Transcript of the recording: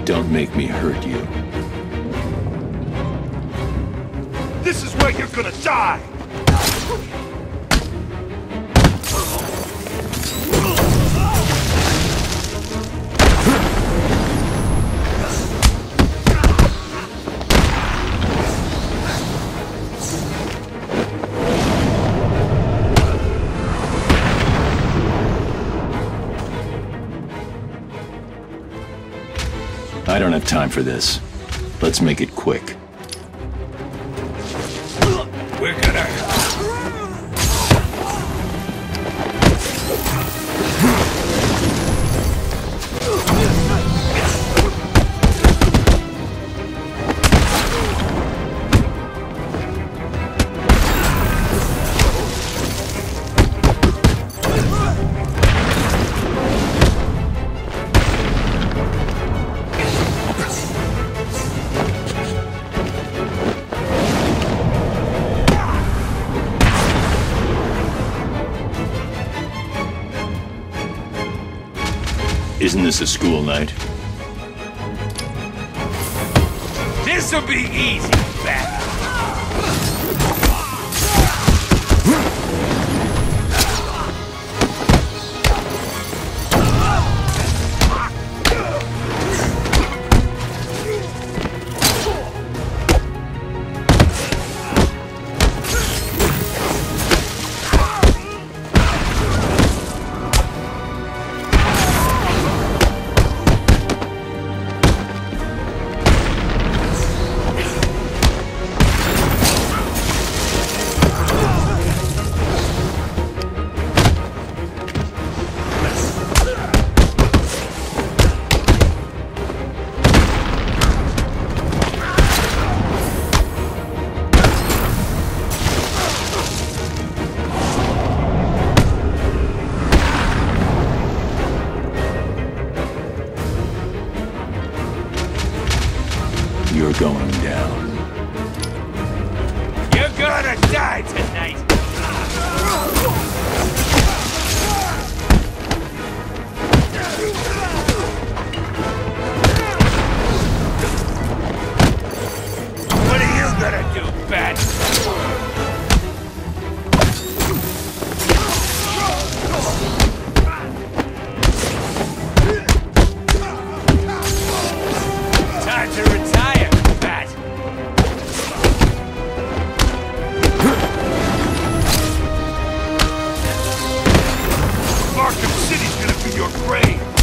Don't make me hurt you. This is where you're gonna die! I don't have time for this. Let's make it quick. We're gonna... Isn't this a school night? This'll be easy, Bat. You're going down. You're gonna die tonight! What are you gonna do, Bat? Time to retire, Bat. Arkham City's gonna be your grave.